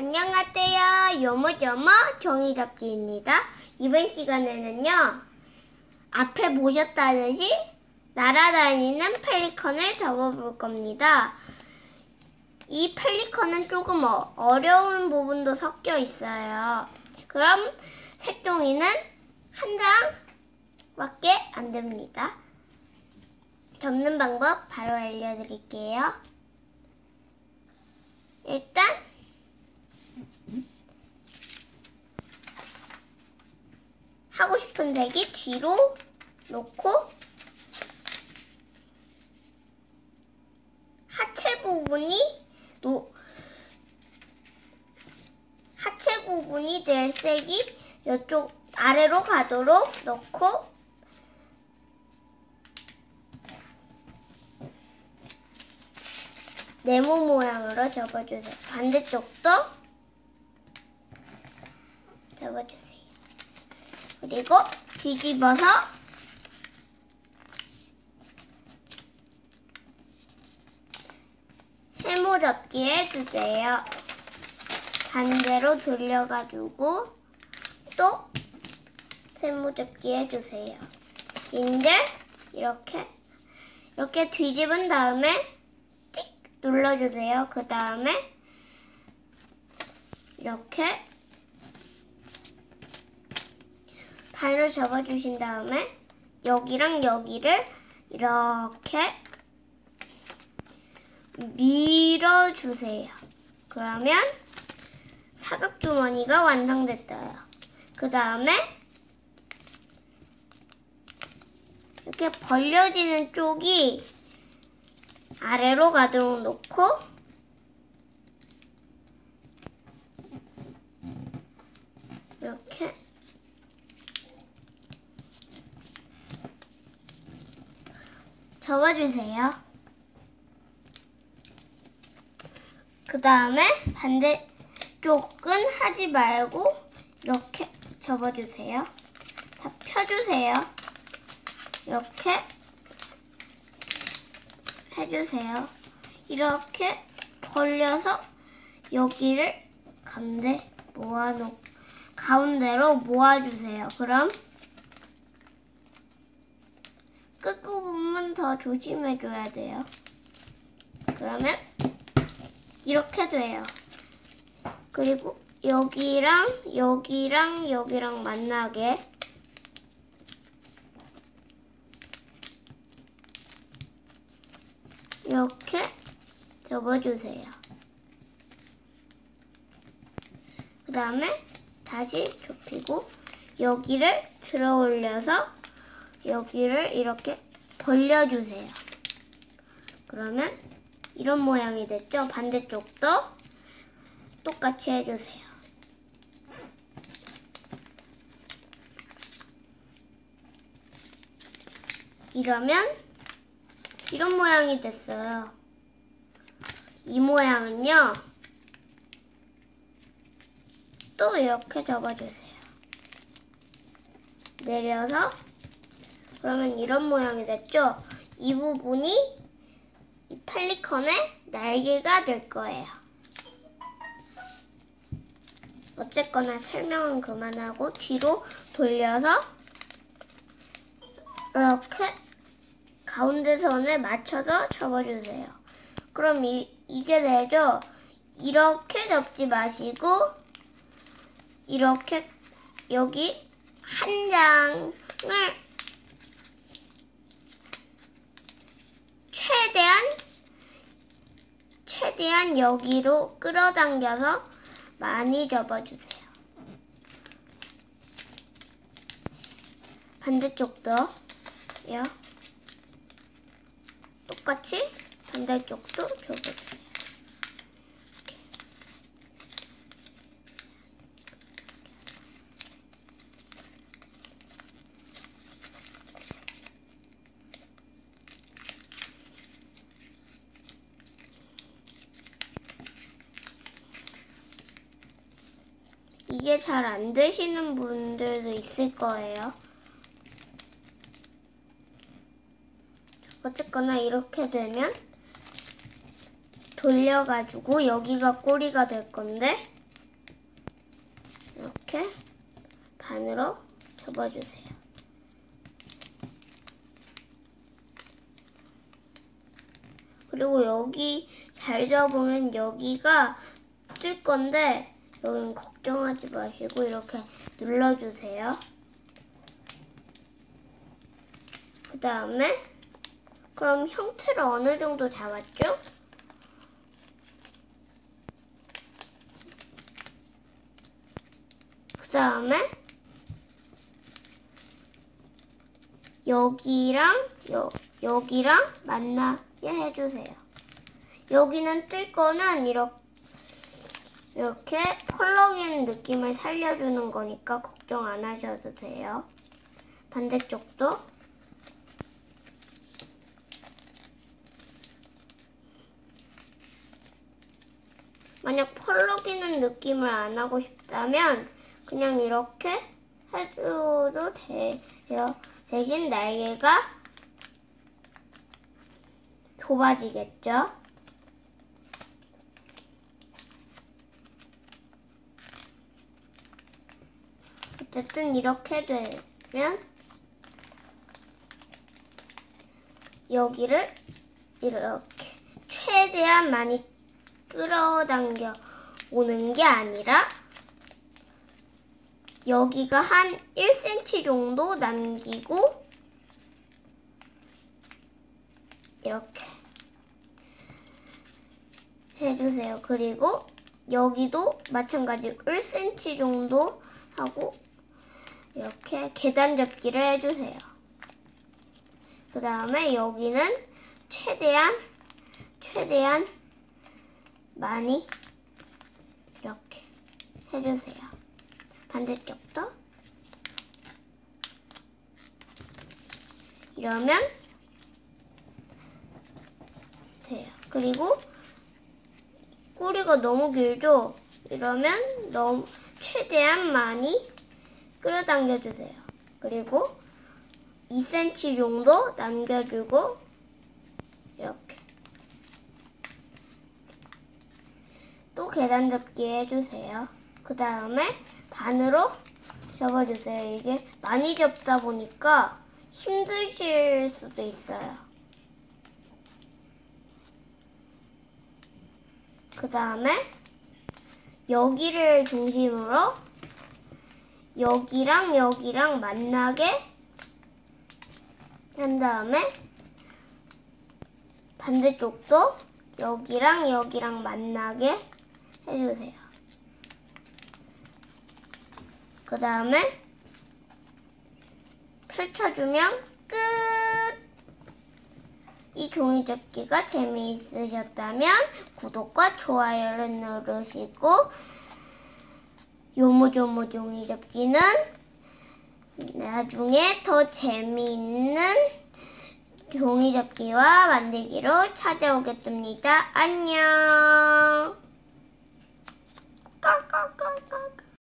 안녕하세요. 요모조모 종이접기입니다. 이번 시간에는요, 앞에 보셨다시피 날아다니는 펠리컨을 접어볼 겁니다. 이 펠리컨은 조금 어려운 부분도 섞여 있어요. 그럼 색종이는 한 장밖에 안 됩니다. 접는 방법 바로 알려드릴게요. 일단 하고 싶은 색이 뒤로 놓고 하체 부분이 될 색이 이쪽 아래로 가도록 넣고 네모 모양으로 접어주세요. 반대쪽도 접어주세요. 그리고 뒤집어서 세모 접기 해주세요. 반대로 돌려가지고 또 세모 접기 해주세요. 이제 이렇게 뒤집은 다음에 띡 눌러주세요. 그 다음에 이렇게 반으로 접어주신 다음에 여기랑 여기를 이렇게 밀어주세요. 그러면 사각주머니가 완성됐어요. 그 다음에 이렇게 벌려지는 쪽이 아래로 가도록 놓고 이렇게 접어주세요. 그 다음에 반대쪽은 하지 말고 이렇게 접어주세요. 다 펴주세요. 이렇게 해주세요. 이렇게 벌려서 여기를 가운데로 모아주세요. 그럼 끝부분은 더 조심해줘야 돼요. 그러면 이렇게 돼요. 그리고 여기랑 만나게 이렇게 접어주세요. 그 다음에 다시 좁히고 여기를 들어 올려서 여기를 이렇게 벌려주세요. 그러면 이런 모양이 됐죠? 반대쪽도 똑같이 해주세요. 이러면 이런 모양이 됐어요. 이 모양은요, 또 이렇게 접어주세요. 내려서 그러면 이런 모양이 됐죠? 이 부분이 이 펠리컨의 날개가 될 거예요. 어쨌거나 설명은 그만하고 뒤로 돌려서 이렇게 가운데 선에 맞춰서 접어주세요. 그럼 이게 되죠? 이렇게 접지 마시고 이렇게 여기 한 장을 최대한 여기로 끌어당겨서 많이 접어주세요. 반대쪽도요. 똑같이 반대쪽도 접어주세요. 이게 잘 안 되시는 분들도 있을 거예요. 어쨌거나 이렇게 되면 돌려가지고 여기가 꼬리가 될 건데 이렇게 반으로 접어주세요. 그리고 여기 잘 접으면 여기가 뜰 건데 여기는 걱정하지 마시고 이렇게 눌러주세요. 그 다음에 그럼 형태를 어느 정도 잡았죠? 그 다음에 여기랑 만나게 해주세요. 여기는 뜰 거는 이렇게 펄럭이는 느낌을 살려주는 거니까 걱정 안 하셔도 돼요. 반대쪽도 만약 펄럭이는 느낌을 안 하고 싶다면 그냥 이렇게 해줘도 돼요. 대신 날개가 좁아지겠죠? 어쨌든 이렇게 되면 여기를 이렇게 최대한 많이 끌어당겨 오는 게 아니라 여기가 한 1cm 정도 남기고 이렇게 해주세요. 그리고 여기도 마찬가지로 1cm 정도 하고 이렇게 계단 접기를 해주세요. 그 다음에 여기는 최대한 많이 이렇게 해주세요. 반대쪽도 이러면 돼요. 그리고 꼬리가 너무 길죠? 이러면 최대한 많이 끌어당겨 주세요. 그리고 2cm 정도 남겨주고 이렇게 또 계단 접기 해주세요. 그 다음에 반으로 접어주세요. 이게 많이 접다 보니까 힘드실 수도 있어요. 그 다음에 여기를 중심으로 여기랑 만나게 한 다음에 반대쪽도 여기랑 만나게 해주세요. 그 다음에 펼쳐주면 끝! 이 종이접기가 재미있으셨다면 구독과 좋아요를 누르시고 요모조모 종이접기는 나중에 더 재미있는 종이접기와 만들기로 찾아오겠습니다. 안녕! 까까까까까